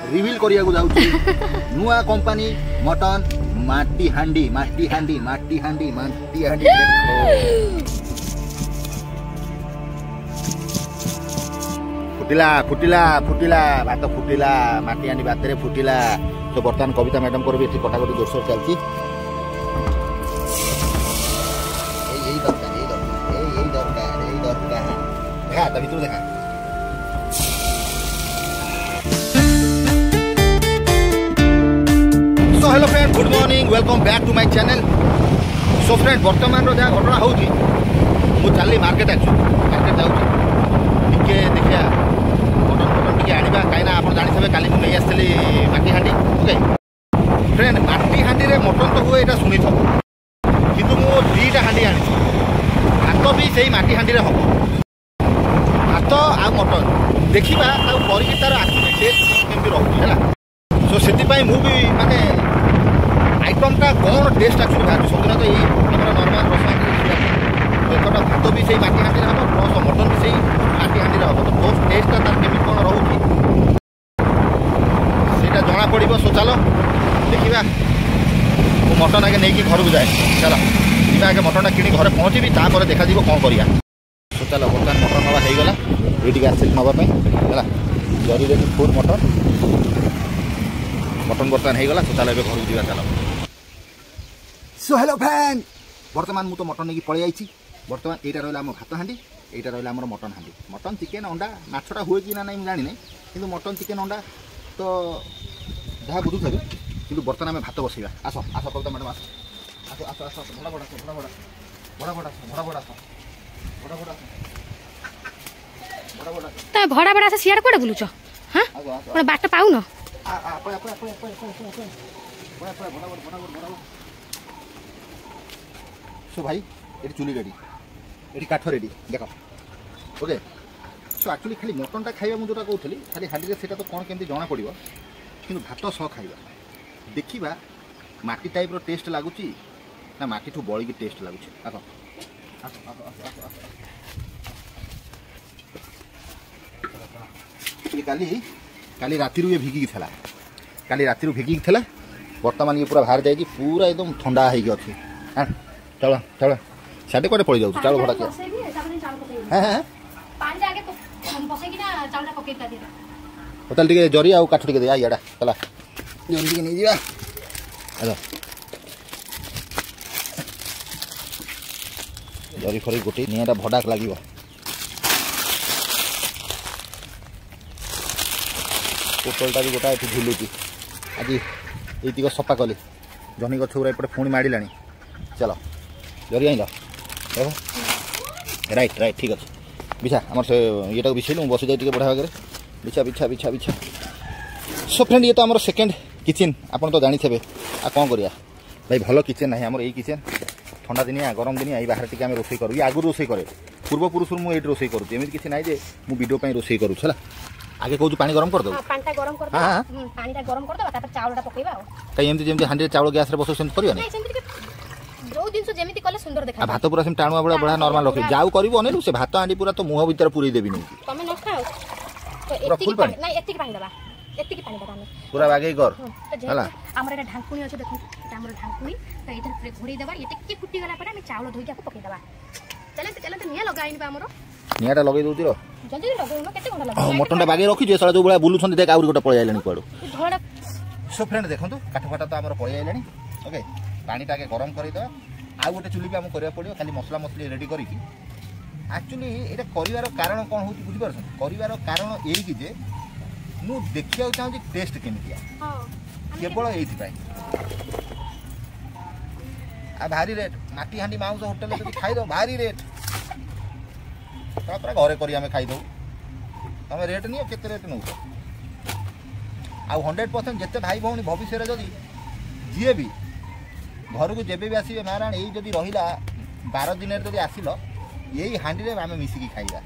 Reveal करिया को जाउची नुआ कंपनी मटन माटी हांडी माटी हांडी माटी हांडी माटी हांडी फुटिला फुटिला फुटिला भात फुटिला माटी हांडी भातरे फुटिला। तो बर्तमान कविता मैडम को भी एठी कटाकटी जोरसोर चलती। यही दरकार यही दरकार यही दरकार यही दरकार देखा तभी तो देखा। So hello friend good morning welcome back to my channel. So friend वर्तमान रो जहाँ घटना होची मु चली मार्केट आछु मार्केट जाउची टिके देखिया मटन मटन टिके आनिबा काइना आपण जानि थबे काली मु नै आस्तली माटी हांडी। ओके फ्रेंड माटी हांडी रे मटन तो हुए एटा सुनि थब किंतु मु दीटा हांडी आनि भात भी सेही माटी हांडी रे हबो भात आ मटन देखिबा आ करिक तार आखि टेस्ट केमति रहउची हैला। सो सेति पई मु भी माने आइटम का कौन टेस्ट एक्चुअली भाजी सबदिन तो ये हमारा नॉर्मल रसोई एतटा भात भी से माटी हांडी हम प्लस मटन भी से माटी हांडी हम तो टोस्ट टेस्ट तार केमी कौन रोचे सेटा जना पड़ो। सो चलो देखा मटन आगे नहीं घर को जाए चलो जी आगे मटन कि घर पहुँची तापर देखा कौन करिया। सो चलो बर्तमान मटन नवा हो गला ये आसिल नापी है जरी फुल मटन मटन बर्तमान हो गला। सो चलो घर को जा चलो। सो हेलो फ्रेंड बर्तमान मु तो मटन नहीं पलि आई बर्तमान यहाँ रहा भात हाँडी यहाँ रहा मटन हाँडी मटन चिकेन अंडा माछटा हुए कि ना नहीं जानी ना कि मटन चिकेन अंडा तो जहाँ बुझू थे कि बर्तमान आम भात बसैया। आस आस कविता मैडम आस आस आस आस भड़ा भड़ा भड़ा भड़ा भड़ा भड़ा भड़ा भड़ा भड़ा भड़ा भड़ा भड़ा ता भड़ा भड़ा से सियार कोडे बुलुछ हां कोन बाट पाउ न सो भाई ये चुली रेडी ये काठ रेडी देख ओके। सो एक्चुअली खाली मटनटा खाइबा मु जोटा कहूली खाली हांडी से तो कौन केमती जना पड़ो कि भात सह खाइबा देखिबा माटी टाइप रो टेस्ट लगुच ना माटी ठू बड़ी टेस्ट लगुच। आस आस काली काली राति ये भिगिकी थला काली राति भिगिकी थला वर्तमान ये पूरा बाहर जाए पूरा एकदम ठंडा होगी अच्छी। हाँ चलो चलो साढ़े कड़े पड़ जाऊँ चाउल भड़ा क्या टे जरी आउ काठ टे दे इड़ा चला जरी टे नहीं जा जरी फरी गोटे निटा भडाक लगे पोटलटा भी गोटा झुलुची आज ये सफा कली जनी गछ गुरा एपटे पुणी माड़ा चलो जरी आइल राइट राइट ठीक अच्छे बिछा आम से ये बिछेलु बस जाए बढ़िया भाग में बिछा बिछा बिछा बिछा। सो फ्रेंड ये तो आम सेकेंड किचेन आप तो जानी थे आ कौन करिया भाई भल किचेन ना आम यही किचेन ठंडा दिनिया गरम दिनिया बाहर टी आम रोसे करूँ ये आगु रोसे करे पूर्वपुरुष मुझे रोसे करुँच एमती किसी ना जे मु वीडियो रोसे करूँ आगे कहूँ पानी गरम कर दो पानीटा गरम कर दो पानीटा गरम कर दो तापर चावलटा पकेबा कई एमती जेमती हांडी चावल गैस रे बसो सेम करियो ना जो दिन जेमिति कले सुंदर देखा भात पूरा सेम टाणुआ बड़ा बड़ा नॉर्मल रखे जाऊ करिवो अनेलु से भात हांडी पूरा तो मुह भीतर पूरी देबी नहीं तमे न खाओ तो एतिकी पानी नहीं एतिकी पानी दबा एतिकी पानी दबा पूरा बागे कर हला हमर एटा ढांकुनी अछि देखो एटा हमर ढांकुनी तो इधर पूरे घोड़ी दबा ये टिके फुटी गला पर हम चावल धोई के पके दबा चले तो निया लगाइनी बा हमरो नियाटा लगे दोती रो जल्दी लगाइनो केते घंटा लगे मटनटा बागे रखी जे साला जो बळा बुलु छन देख आउरी गोटा पळै आइलानी कोडो सो फ्रेंड देखंतु काठ फाटा तो हमर पळै आइलानी ओके पानीटा के गरम करि दो आ गोटे चुली भी आम करिया पड़ो खाली मसला मसली रेडी करिकी एक्चुअली एटा करिवार कारण कोन होती बुझि परछ करिवार कारण एई कि जे मु देखिया चाहू जे टेस्ट केमितिया हां केवल एथि पाई आ भारी रेट माटी हांडी माउस होटल से खाई दो भारी रेट पूरा घरे करी आम खाई दो तुम रेट नहीं केते रेट नौ आ 100% जिते भाई भौणी भविष्य जदि जी भी घर को जेबे भी आसवे नारायण यही जदि रहा 12 दिन जदि आसिल यही हांडी रे आम मिसिकी खाइबा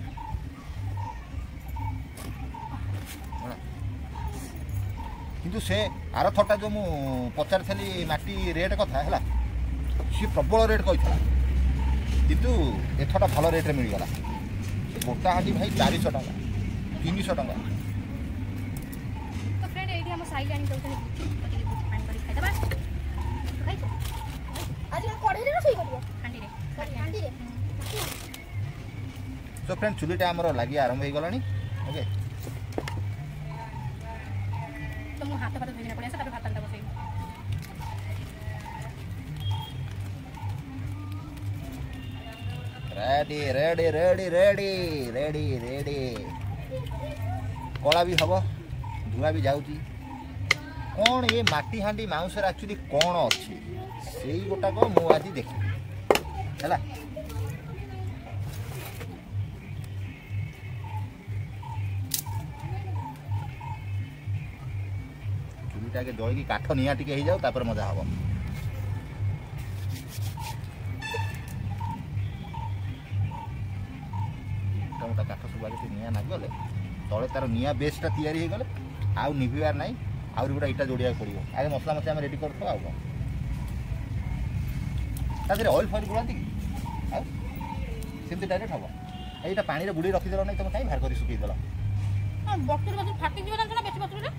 किंतु से आर थटा जो मु पचारि माटी रेट कथा है सी प्रबल रेट कही किंतु एथटा भल रेट रे मिलगला गोटा हांडी भाई 400 टका 300 टका ସାଇଲ ଆଣି ଦଉଛନ୍ତି ଟିକେ ପାଣି କରି ଖାଇଦବା ଖାଇଛ ଆଜି କଢେଇରେ ରୋଷେଇ କରିବ ହାଣ୍ଡିରେ ସୋ ଫ୍ରେଣ୍ଡ ଚୁଲିଟା ଆମର ଲାଗି ଆରମ୍ଭ ହେଇଗଲାଣି ଓକେ ତ ମୁଁ ହାତ ଫାତ ଧୋଇକିନା ପଳେଇ ଆସେ ତାପରେ ଭାତଟା ବସେଇବି ready ready ready ready ready ready कला भी हम धुआ भी जाऊँगी कौन ये माटी हांडी माउंसर एक्चुअली कौन अच्छी से गोटाक मु आज देखी है चुलीटा के जलिकी काठ निआ टिके हो जाऊ तापर मजा हम मोटा काठ सब आगे निआ नागले तले तार निआ बेसटा तैयारी हो गले आउ निभिबार नहीं आउरी गोटा इटा जोड़िया पड़ो आगे मसला मसला आम रेडी करथो आउ तादे ऑयल फॉइल गुलाती सेमती डायरेक्ट हम एटा पानी रे बुड़ी रखी देलो नहीं तुम काई बाहर करी सुखी देलो बक्टर बक्टर फाटी जीव ना बेसी बक्टर रे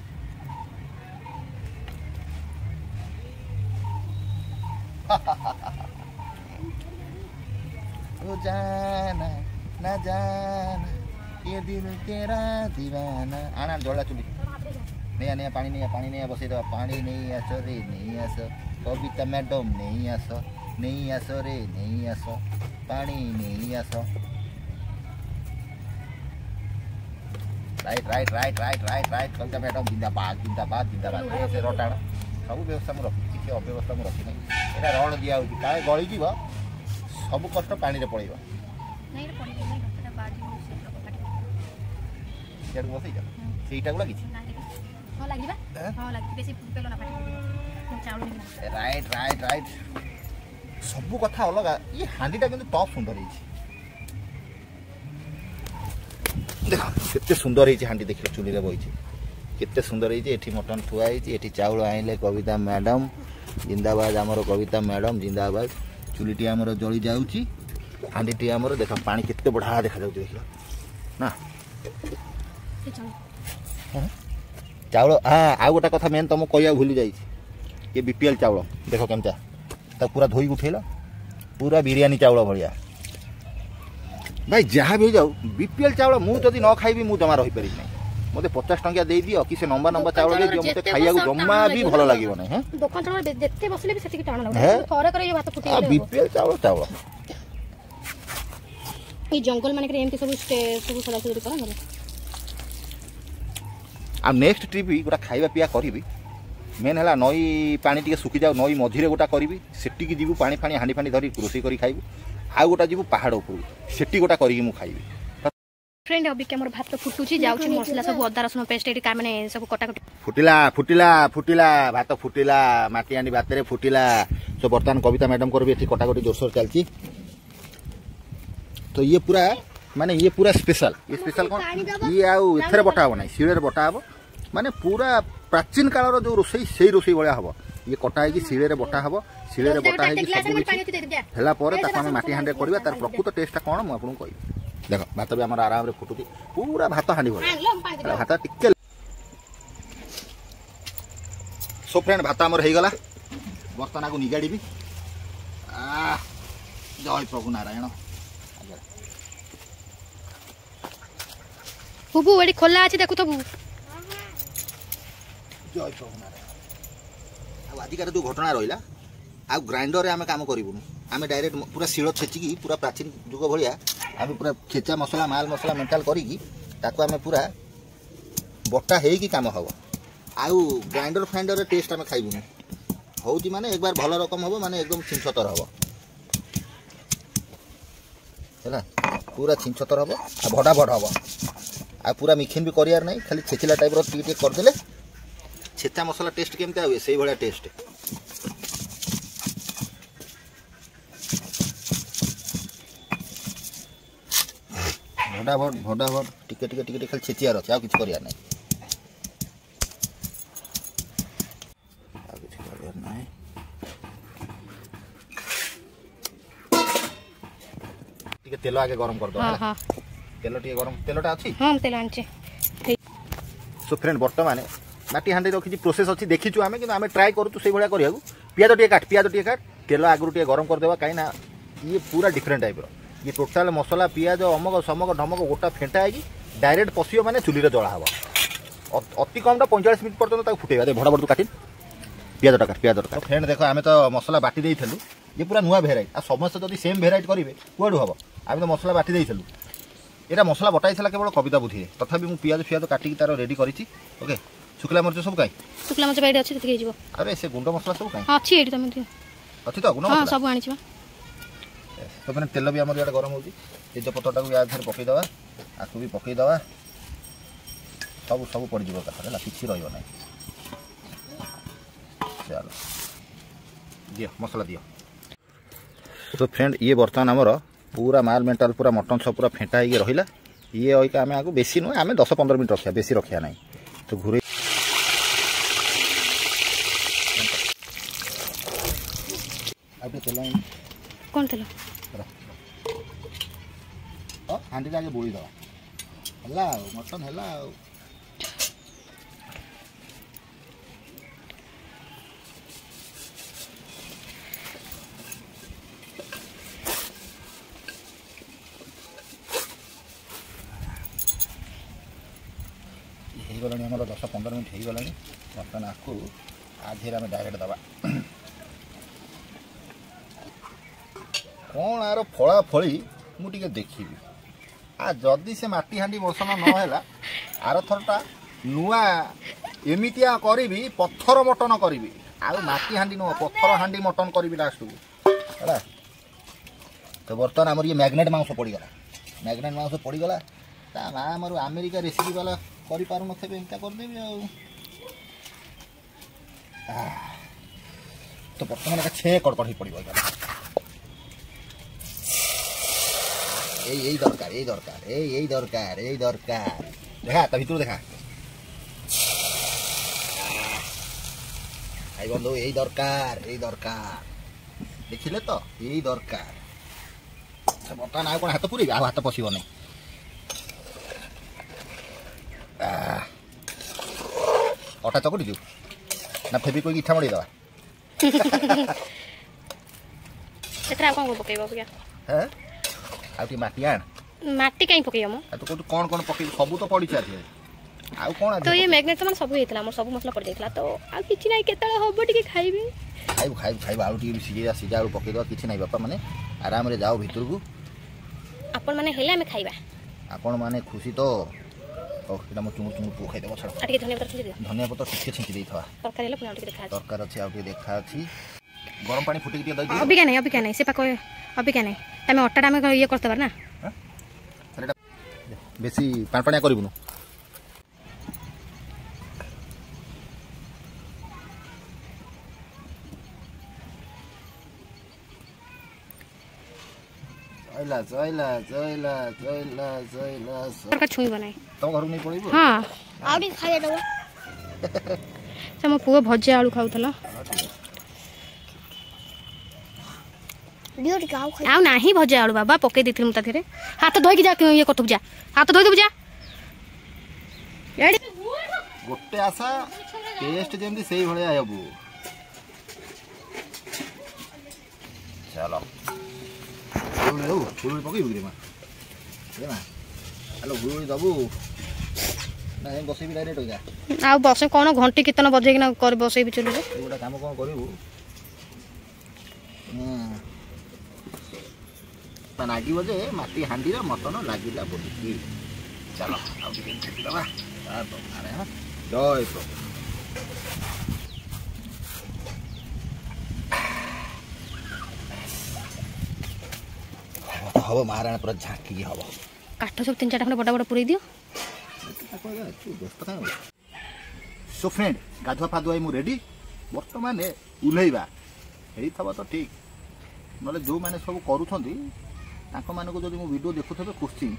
ओ जाना ना जाना ये दिल तेरा दीवाना आना जोड़ा चुली नहीं नहीं पानी नहीं बसई दो पानी नहीं आस रे नहीं आस कविता मैडम नहीं आस रे नहीं आस पानी नहीं आस right right right right right right Kavita madam जिंदाबाद जिंदाबाद जिंदाबाद से रटाण सब व्यवस्था मुझे रखी किसी अव्यवस्था मुझे रखी नहीं यहाँ रड़ दिया काले गली जीव सब कष्ट पानी रे पड़ेगा बसई सेटा गुला किसी राइट राइट राइट सब कथा अलग ये हांडीटा किंतु टॉप सुंदर है देख केते सुंदर है हांडी देख चुली रे बइछि केते सुंदर है एठी मटन थुआ है एठी चाउल आइले कविता मैडम जिंदाबाद हमरो कविता मैडम जिंदाबाद चुलीटी हमरो जली जाउछि हांडीटी हमरो देख पानी केते बढ़ा देखा जाउछि देख ना चाउल हाँ आउ गोटा कथा मेन तुम कह भूली जाइए ये बीपीएल चाउल देख केमता पूरा धोई उठेला पूरा बिरियानी चाउल भाया भाई जहाँ भी जाऊ बीपीएल चाउल मुझे न खाइबी मु जमा रही पारि मत 50 टंकिया दे दियो कि से नंबा नंबा चाउल दे दियो मते खाइया को जम्मा भी भलो लागिवो नै हैं दुकान चाउल जेते बसले भी सेति टाण लागो थोरे करे ये भात फुटी गेले बीपीएल चाउल चाउल ई जंगल माने करे एमती सब सदा सदा करा गले आ नेक्स्ट ट्रिप भी गोटा खाइबा पिया करी मेन है नई पानी टी सुखी जाऊ नई मझीरे गोटा करी सेटी जीवु पानी फाणी हांडी फाणी धरी रोषे कर खाइबू आउ गोटा जीवु पहाड़ ऊपर सेटी गोटा करी मु खाइबी फ्रेंड अभी के हमर भात फुटुची जाउची मसला सब अदा रसुन पेस्ट एटी का माने सब कटा कटी फुटिला फुटिला फुटिला भात फुटिला माटी हांडी भात रे फुटिला सो बर्तमान कविता मैडम कर भी एठी कटा कटी जोरसोर चलची तो ये पूरा माने ये पूरा स्पेशल कौन ये आउ एथरे बटा हो नहीं शिळे रे बटा हो माने पूरा प्राचीन काल रो जो रोसई सेही रोसई भलिया हबो ये कटा है कि शिळे रे बटा हबो शिळे रे बटा है कि सब हेला परे ता हम माटी हांडे करबा तार प्रकृत टेस्टटा कोन म आपन कहि देखो भात भी हमर आराम रे फुटुती पूरा भात हांडी भलिया भात टिके सो फ्रेंड भात हमर हे गला बर्तन को निगाडी भी जय प्रभु नारायण बुबू एडी खोला अछि देखु तो बुबू जय प्रभु नारायण आजिकार जो घटना रहा आ ग्राइंडर रे आम काम करूँ आम डायरेक्ट पूरा शिल छेचिकी पूरा प्राचीन जुग भाया आम पूरा खेचा मसला माल मसला मेंटाल करिकी ताको आम पूरा बटा है कि काम हम आउ ग्राइंडर फाइंडर टेस्ट आम खाइबुन हूँ माने एक बार भल रकम हम माने एकदम छिंछतर हम है पूरा छिंछतर हम भड़ा भड़ हम आ पूरा मिखिन भी करार नहीं खाली छेचिला टाइप टे करदे छेचा मसला टेस्ट केमती हुए से भाया टेस्ट भड़ा भड़ टिके टिके टिके खाली छेचियार अच्छे आउ किछ करार नहीं टिके तेल आगे गरम कर दो तेल टिके गरम तेलटा अछि हां तेल आनचे सो फ्रेंड वर्तमान माटी हांडी रखी प्रोसेस अच्छी देखीचु आम कि आम ट्राए करूँ से भाया करा पियाज टे काट तेल आगु टे गरम करदे कहीं ये पूरा डिफरेंट टाइप ये टोटाल मसला पियाज अमक समक ढमक गोटा फेंटा है डायरेक्ट पशिव मैंने चुली जला हम अति कम 45 मिनट पर्यटन फुटेगा दे भड़ भड़ काट पियाज काट फ्रेंड देख आम तो मसला बाटी देलु ये पूरा नुआ भेराइट आ समस्त जब सेम भेराइट करेंगे कौटू हम आम तो मसला बाटी देलु यहाँ मसला बटाई केवल कविता बुद्धि तथापि मुझे पियाज फियाज काटिक तार रेडी करी ओके शुक्ला मरीच सब कहीं शुक्ला मरीच बाइट अच्छी अरे से गुंड मसला सब कहीं अच्छी अच्छी तो गुंड मसला सब आनी तो मैंने तेल भी आम इे गरम हो तेजपत्ता को या पकईदे आपको भी पकईदे सब सब पड़ जाए किसी रहा चलो दियो मसला दियो। तो फ्रेंड ये बर्तमान आमर पूरा माल मेंटाल पूरा मटन सब पूरा फेंटा हो रहा ये अका आम आगे बेसी नुहे आम 10-15 मिनट रखा बेसी रखा ना तो घूरे कौन तेल हांडी आगे बोली दवा मटन है गलानी आम 10-15 मिनट हो गलानी बर्तमान आपको आधे आम डायरेक्ट दबा कौन यार फला फली मुझे देखी आ जदि से माटी हांडी बसन नहला आर थरटा नुआ एमितिया करी पत्थर मटन करी आ माटी हांडी नुह पत्थर हांडी मटन करी लास्ट को है तो बर्तमान आमर ये मैग्नेट मांस पड़गला मैग्नेट मांस पड़गला ता माँ आमर अमेरिका रेसिपी वाला कर पार नता करदेवी तो बर्तमान छे कड़कड़ पड़ो यही दरकार यही दरकार यही दरकार यही दरकार देखा ता भीतर देखा भाई बंधु यही दरकार देखिले तो यही दरकार बर्तमान आ कौन हाथ पूरे हाथ पशिब नहीं अटा चकटी दू ना फेबी कोई इठा मड़ी दवा है आउटी माटी आण माटी कहीं पकेइम तो कोट कौन कौन पके सब तो पड़ी छ आउ कौन तो ये मैग्नेट मन सब हेतला हमर सब मसला पड़ जाइतला तो आ किछि नै केतले होबो टिके खाइबे खाइब आउ टिके सिजा सिजा आउ पके दवा किछि नै बापा माने आराम रे जाओ भीतर को अपन माने हेले हमें खाइबा अपन माने खुशी तो एटा मो चुमुर चुमुर खाइ देबो छड़ आटे धनिया पत्ता छिंची धनिया पत्ता टिके छिंची देई थवा तरकारी हेले पुना टिके देखा तरकार अछि आउ टिके देखा अछि गरम पानी फुटे के दई अभी क्या नहीं से पाको अभी क्या नहीं तमे अट्टा में ये करते बार ना बेसी पाणपाणिया करबुनु जयला जयला जयला जयला जयला का छुई बनाई तो घर नहीं पड़िबो हां आउडी खाइ दबो से मो पुओ भजे आलू खाउथला ड्यूटी गाव खाइ आउ नाही भजे आलू बाबा पके देथिल मुता थेरे हाथ धोई के जा ये करतु जा हाथ धोई दे जा रेडी गोटे आशा टेस्ट जेमदी सेही भलिया हेबु चलो फुल पकई बुरे मा हेलो गुरुई दबु ना हम बसई भी डायरेक्ट हो जा आ बसे कोन घंटी कितना बजे कि ना कर बसई भी चलु एगोटा काम कोन करिवु ता नागी बजे माटी हांडी रे मटन लागिला बोली चलो आ भी दबा आ तो अरे हां जय तो हवा महाराणा पूरा झाँकी हवा काठ सब 3-4 खंड बड़ा बड़ा पुरै दियो सो फ्रेंड गाधुआ फाधुआ मु रेडी बर्तमान उल्लैबा हेई थबा तो ठीक नले जो माने सब करूछंती ताको माने को जदि मु वीडियो देखुथबे खुशी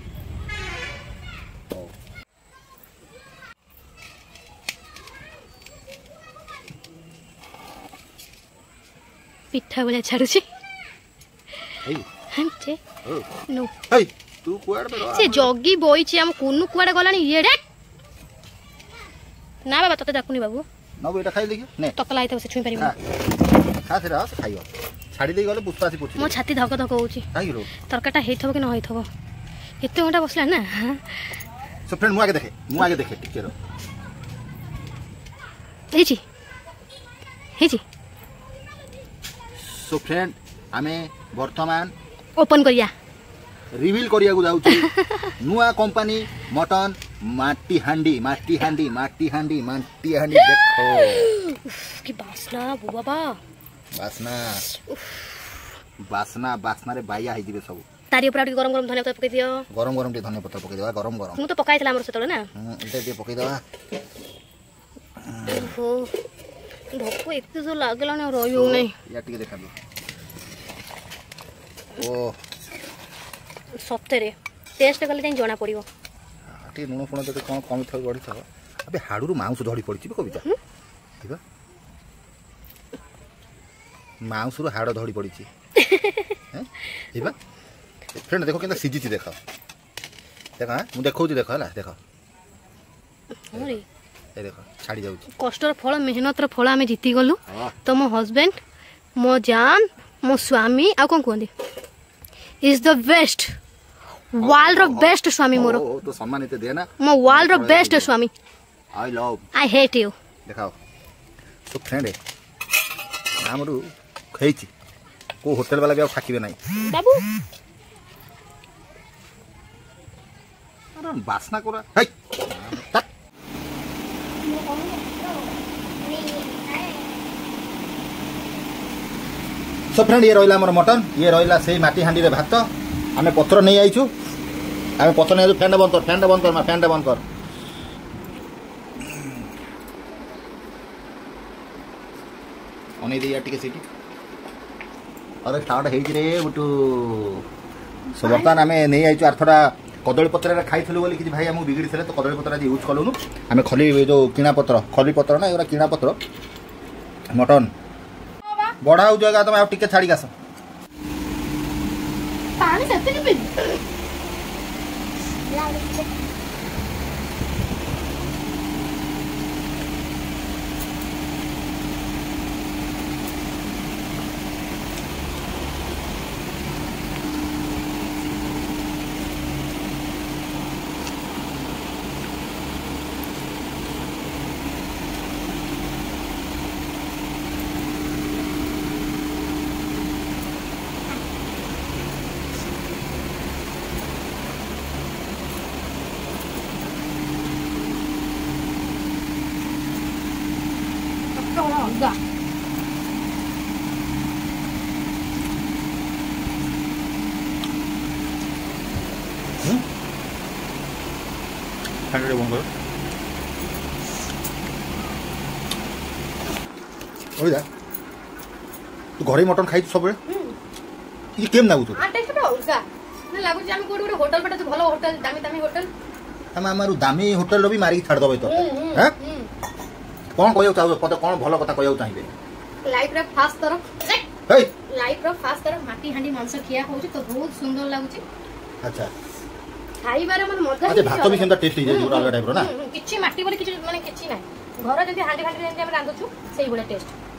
पिठा बोला छारुची एई हंचे नो एई तू कुआड बे से जॉगी बोईची हम कोनु कुआड गलानी ये रे ना बाबा तते डाकुनी बाबू नबु एटा खाइ देखि ने ततला आइते से छुई परिबो खा से रह खाइयो छाड़ी दे गले पुष्पासी पुछि मो छाती धक धक होउची काई रो तरकाटा हेइथबो कि न होइथबो एते घंटा बसला ना सो फ्रेंड मु आगे देखे टिके रो हेजी सो फ्रेंड आमे वर्तमान ओपन करिया रिवील करिया को जाउची नुआ कंपनी मटन माटी हांडी देखो की बासना बाबा बासना रे बाया हे दिबे सब तारी ऊपर गरम गरम धनिया पत्ता पकै दियो गरम टे धनिया पत्ता पकै देबा गरम मु तो पकाइतला हमर सेतले ना एटा दे पकै देबा हो भोको एते जो लागला न रहियो नै या टिके देखा ओ सप्तरे टेस्ट कले जाई जणा पड़िबो टी नुन फुण तो कोन कमी थय गडी थव अबे हाडुरु मांस धड़ी पड़िछि कविता दिबा मांस रु हाड़ धड़ी पड़िछि हैं दिबा फ्रेंड देखो केनता सिजिछि देखो देखो हां मु देखौछि देखो हला देखो अरे ए देखो छाड़ी जाउछि कष्टर फल मेहनत रो फल हमें जीती गलु तो मो हस्बैंड मो जान मो स्वामी आ कोन कोंदी इज द बेस्ट वर्ल्ड रो बेस्ट स्वामी मोरो तो सम्मानित दे ना मो वर्ल्ड रो बेस्ट स्वामी I love I hate you देखाओ तो फ्रेंड हमरु खैछि को होटल वाला भी फाकिबे नाही बाबू अरे बासना कोरा हाय सो फ्रेंड ये रहिला हमर मटन ये रहिला सेही माटी हांडी रे भात आमे पत्र नै आइछु आमे पत्र नै आइछु फैंड बंद कर ओने दिया टिके सिटी अरे स्टार्ट हेइ रे बुटू सो बर्तमान आमे नै आइछु आरथरा कदली पत्र रे खाइथलु बोली कि भाई हम बिगड़ी थले तो कदली पत्र आज यूज कलुनु आमे खली जो किणा पत्र खली पत्र ना एरा किणा पत्र मटन बड़ा हो जाएगा तो मैं टिके छाड़ी गास पानी सत्ते के Enggak. Kan ada bongkar. Oh ya. Tu घरे मटन खाइ सबरे? ये केम लागु तो? आ टेस्ट होगा। ना लागु जे हम कोड कोड होटल पटा तो भलो होटल दामी होटल। हम मारू दामी होटल रो भी मारी छाड़ दबे तो। हैं? कौन कहयो चाहो पता कौन भलो कथा कहयो चाहिबे? लाइफ रे फास्ट तरफ हे लाइफ रो फास्ट तरफ माटी हांडी मांस खिया होउची तो बहुत सुंदर लागुची। अच्छा खाइबारे मन मजा अच्छा भात भी सेमता टेस्ट हे जो अलग टाइप रो ना किछि माटी बोले किछि माने किछि नै घर जदी हांडी हांडी हम रांधुछु सेही बोले टेस्ट